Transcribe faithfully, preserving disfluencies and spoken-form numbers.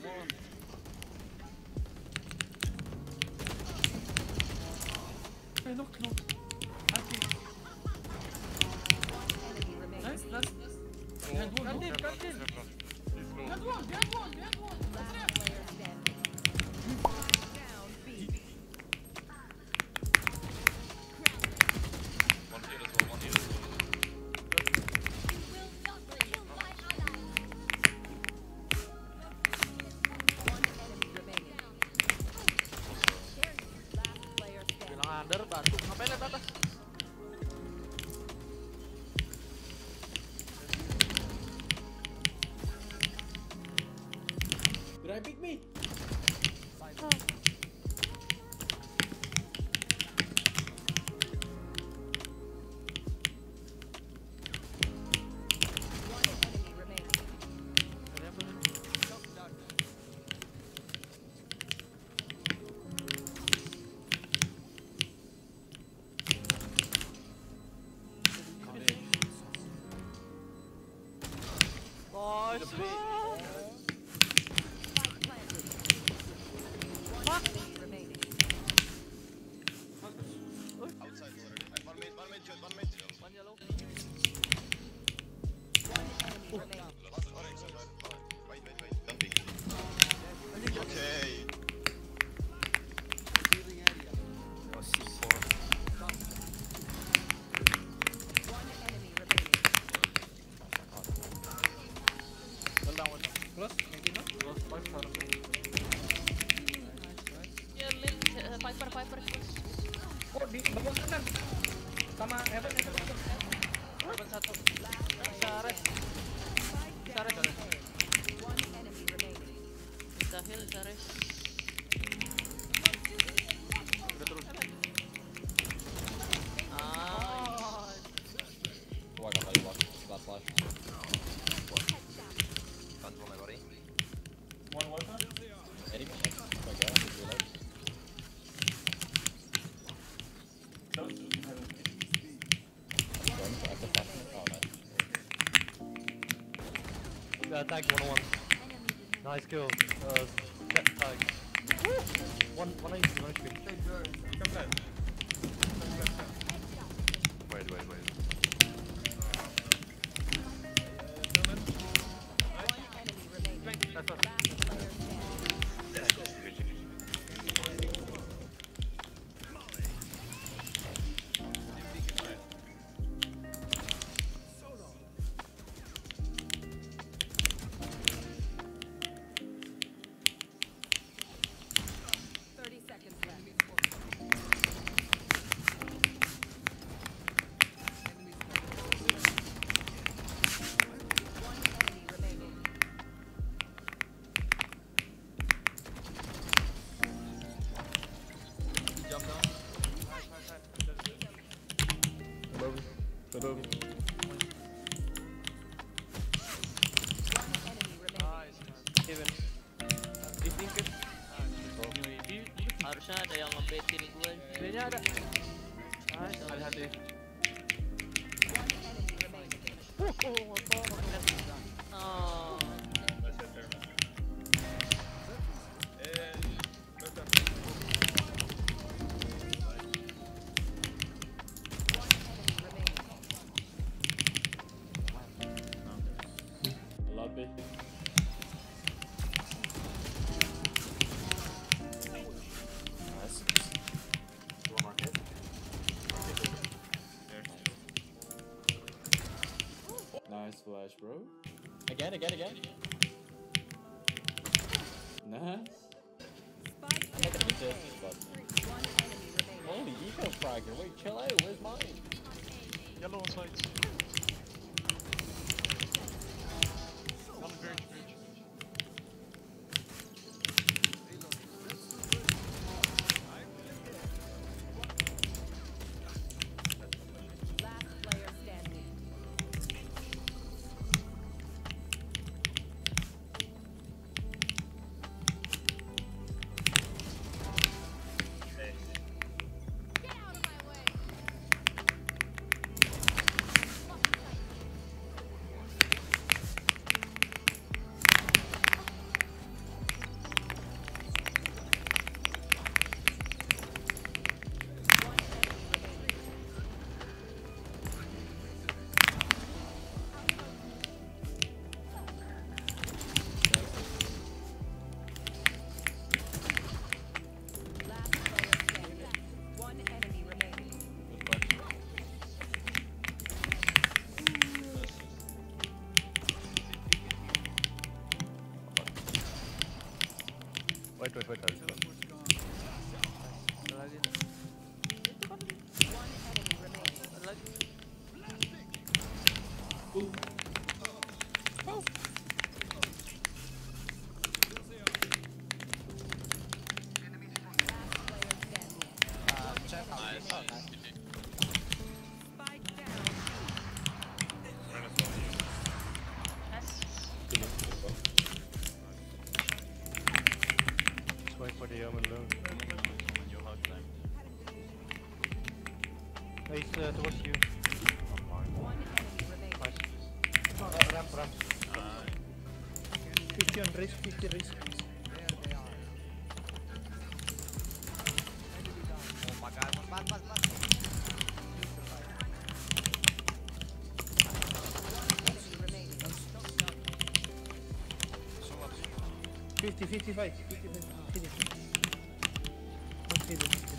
on. Hey, look, look. Okay. Nice, nice, nice. Behind one, no? Got in. Behind one, behind one, behind one. Last player standing. Down B. One heal as well, one heal as well. One enemy remaining. Last player standing. Bilang under, bantu. Ngapain liat atas? Did I pick me? One enemy remaining. Nice. Spike planted. One enemy remaining. Outside already. One mid, one mid, Jud, one mid. One yellow. One enemy remaining. Last orange somewhere. Wait, wait, wait. Don't peek. Okay. One enemy remaining. Well down, well down. Close, maybe not. Close, five star. Ya mid, uh, Viper, Viper, close. Oh, di bawah kanan. Sama Evan, Evan, Evan. Open satu. Sares. Spike down A. One enemy remaining. Bisa heal, Sares. Udah turun. Ah, Oh, I got light block. Got flash. Can't roll my body. One water. Hitting me. Oh my god, I just reload. Close. Run, I have to flash him. Oh, nice. Got tag one on one. Nice kill. Uh, set tag. One, one H P, one H P. Come back. Wait, wait, wait. One enemy remaining. That's us. Last player standing. Thirty seconds left. One enemy remaining. Jump down. Above. Above. One enemy remaining. Nice. Kevin. Di tingkat. U A V. harusnya ada yang nge-baitin gue. B-nya ada. Nice. Hati-hati. One enemy remaining. Oh, motor. Oh, One enemy remaining. I love it. Nice. Dua market. Nice flash, bro. Again, again, again. Nice. Spike I'm not down gonna use A. this, but One enemy remaining. holy eco fragger. Wait, chill out. Where's mine? Yellow on sides. One bridge, bridge. Last player standing. Get out of my way. Wait, wait, wait, I'll stop. Ada lagi tuh. One enemy remaining. Ada lagi. Last player standing. Nice. One Nice. enemy. G G. Spike down. Just wait for the Omen alone. He's uh, towards you. One enemy remaining. Nice. Uh, ramp, ramp. fifty on risk, fifty risk. Enemy remaining. fifty, fifty-five, fifty-five. Finish. Not hidden.